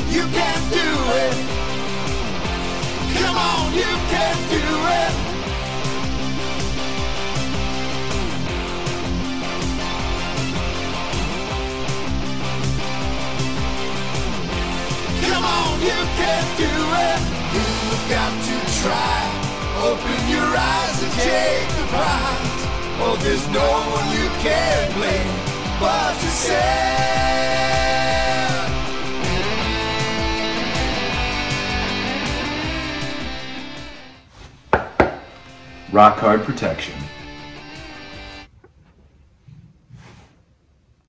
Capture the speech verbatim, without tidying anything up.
You can do it. Come on, you can do it. Come on, you can do it. You've got to try. Open your eyes and take the prize. Oh, there's no one you can blame but yourself. Rock Hard Protection.